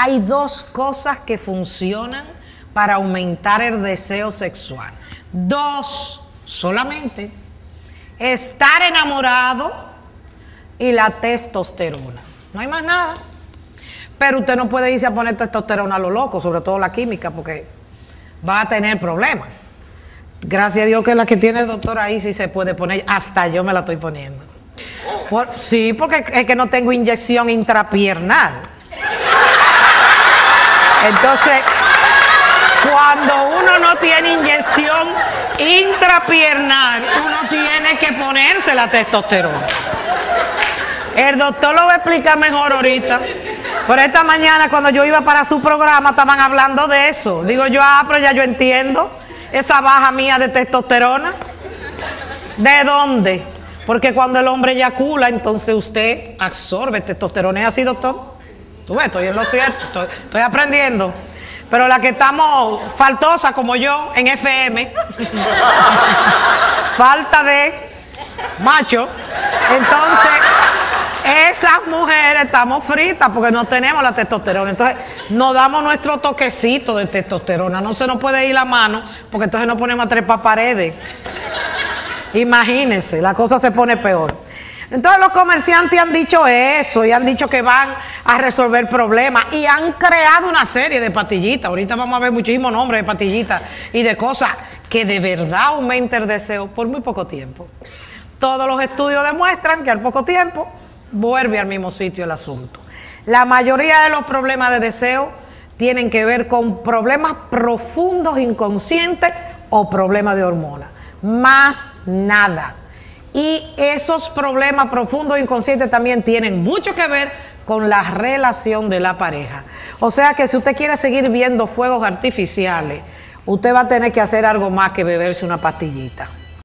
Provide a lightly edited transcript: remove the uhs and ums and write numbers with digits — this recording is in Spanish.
hay dos cosas que funcionan para aumentar el deseo sexual. Dos solamente: estar enamorado y la testosterona. No hay más nada. Pero usted no puede irse a poner testosterona a lo loco, sobre todo la química, porque va a tener problemas. Gracias a Dios que la que tiene el doctor ahí sí se puede poner, hasta yo me la estoy poniendo. Sí, porque es que no tengo inyección intrapiernal. Entonces, cuando uno no tiene inyección intrapiernal, uno tiene que ponerse la testosterona. El doctor lo va a explicar mejor ahorita. Por esta mañana, cuando yo iba para su programa, estaban hablando de eso. Digo yo, pero ya yo entiendo esa baja mía de testosterona. ¿De dónde? Porque cuando el hombre eyacula, entonces usted absorbe testosterona. ¿Es así, doctor? Tú ves, estoy en lo cierto, estoy aprendiendo. Pero la que estamos faltosa como yo en FM, falta de macho, entonces esas mujeres estamos fritas porque no tenemos la testosterona. Entonces nos damos nuestro toquecito de testosterona. No se nos puede ir la mano porque entonces nos ponemos a trepar paredes. Imagínense, la cosa se pone peor. Entonces los comerciantes han dicho eso y han dicho que van a resolver problemas y han creado una serie de pastillitas. Ahorita vamos a ver muchísimos nombres de pastillitas y de cosas que de verdad aumentan el deseo por muy poco tiempo. Todos los estudios demuestran que al poco tiempo vuelve al mismo sitio el asunto. La mayoría de los problemas de deseo tienen que ver con problemas profundos inconscientes o problemas de hormonas. Más nada. Y esos problemas profundos inconscientes también tienen mucho que ver con la relación de la pareja. O sea que si usted quiere seguir viendo fuegos artificiales, usted va a tener que hacer algo más que beberse una pastillita.